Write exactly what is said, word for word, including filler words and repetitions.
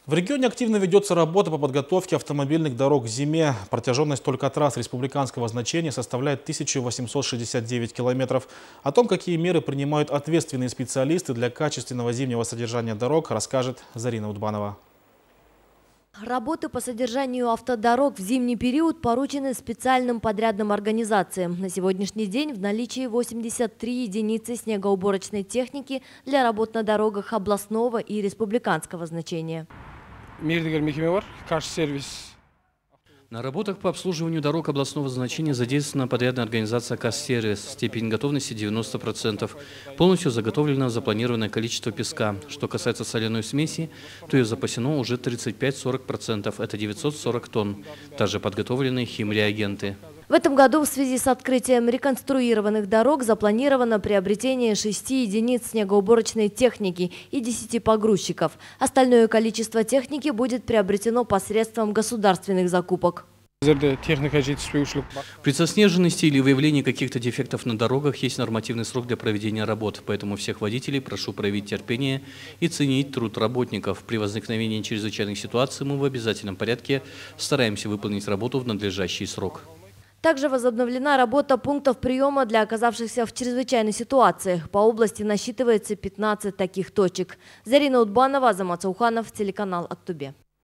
В регионе активно ведется работа по подготовке автомобильных дорог к зиме. Протяженность только трасс республиканского значения составляет тысячу восемьсот шестьдесят девять километров. О том, какие меры принимают ответственные специалисты для качественного зимнего содержания дорог, расскажет Зарина Удбанова. Работы по содержанию автодорог в зимний период поручены специальным подрядным организациям. На сегодняшний день в наличии восемьдесят три единицы снегоуборочной техники для работ на дорогах областного и республиканского значения. На работах по обслуживанию дорог областного значения задействована подрядная организация «Казсервис». Степень готовности девяносто процентов. Полностью заготовлено запланированное количество песка. Что касается соляной смеси, то ее запасено уже тридцать пять — сорок процентов. Это девятьсот сорок тонн. Также подготовлены химреагенты. В этом году в связи с открытием реконструированных дорог запланировано приобретение шести единиц снегоуборочной техники и десяти погрузчиков. Остальное количество техники будет приобретено посредством государственных закупок. При заснеженности или выявлении каких-то дефектов на дорогах есть нормативный срок для проведения работ. Поэтому всех водителей прошу проявить терпение и ценить труд работников. При возникновении чрезвычайных ситуаций мы в обязательном порядке стараемся выполнить работу в надлежащий срок. Также возобновлена работа пунктов приема для оказавшихся в чрезвычайной ситуации. По области насчитывается пятнадцать таких точек. Зарина Удбанова, Азамат Сауханов, телеканал Актубе.